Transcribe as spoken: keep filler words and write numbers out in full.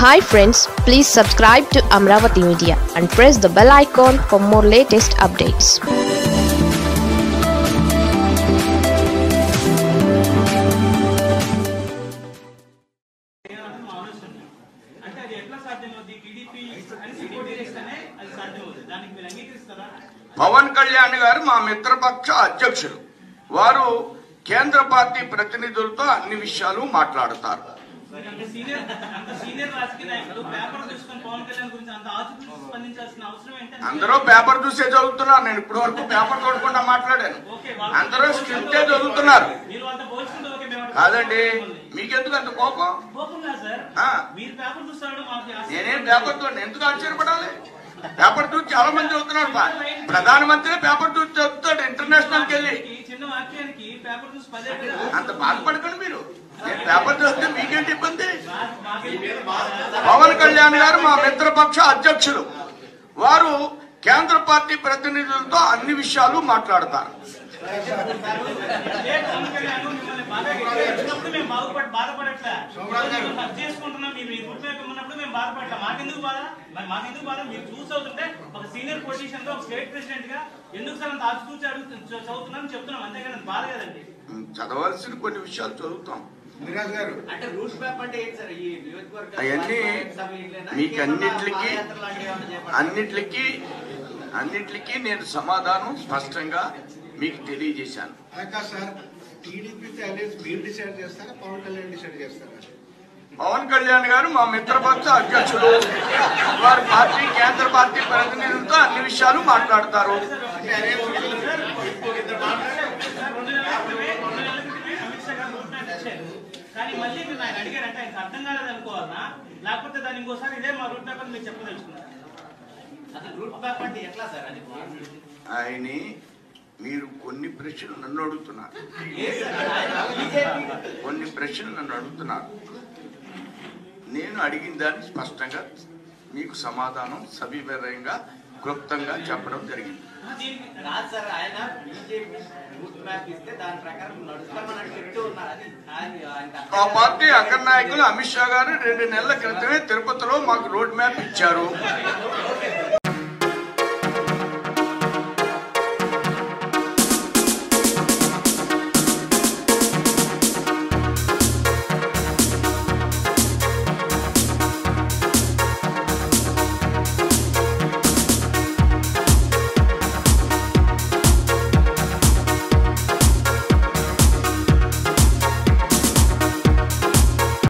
Hi friends, please subscribe to Amravati Media and press the bell icon for more latest updates. Pawan Kalyan గారు మా మిత్రపక్ష అధ్యక్షులు వారు కేంద్ర party ప్రతినిధులతో అన్ని విషయాలు మాట్లాడతారు. అందరూ పేపర్ చూసే చదువుతున్నారు. నేను ఇప్పటి వరకు పేపర్ చూడకుండా మాట్లాడాను. అందరూ స్క్రిప్టే చదువుతున్నారు. కాదండి, మీకెందుకు అంత కోపం? నేనేం పేపర్ చూడండి, ఎందుకు ఆశ్చర్యపడాలి? పేపర్ చూసి చాలా మంది చదువుతున్నారు. ప్రధానమంత్రి పేపర్ చూసి చదువుతాడు ఇంటర్నేషనల్ కి వెళ్ళి. అంత బాధపడకండి మీరు. నేను పేపర్ చూస్తే మీకేంటి ఇబ్బంది? పవన్ కళ్యాణ్ గారు మా మిత్రపక్ష అధ్యక్షులు వారు కేంద్ర పార్టీ ప్రతినిధులతో అన్ని విషయాలు మాట్లాడతారు. చదవాల్సిన కొన్ని విషయాలు చదువుతాం. అవన్నీ మీకు అన్నిటికి అన్నిటికి అన్నిటికీ నేను సమాధానం స్పష్టంగా మీకు తెలియజేశాను. పవన్ కళ్యాణ్ గారు మా మిత్రపక్ష అధ్యక్షులు వారి పార్టీ కేంద్ర పార్టీ ప్రతినిధులతో అన్ని విషయాలు మాట్లాడతారు. కానీ మళ్ళీ మీరు ఆయన అడిగారంటే ఆయనకు అర్థం కాలేదు అనుకోవాలన్నా, లేకపోతే దాని ఇంకోసారి ఇదే మా రూట్ మ్యాప్ మీరు చెప్పదలుచుకున్నారు. అసలు రూట్ మ్యాప్ అంటే ఎట్లా సార్? అది ఆయన మీరు కొన్ని ప్రశ్నలు నన్ను అడుగుతున్నారు కొన్ని ప్రశ్నలు నన్ను అడుగుతున్నారు నేను అడిగిన దాన్ని స్పష్టంగా మీకు సమాధానం సవివరంగా క్లుప్తంగా చెప్పడం జరిగింది. ఆ పార్టీ అగ్ర నాయకులు అమిత్ షా గారు రెండు నెలల క్రితమే తిరుపతిలో మాకు రోడ్ మ్యాప్ ఇచ్చారు.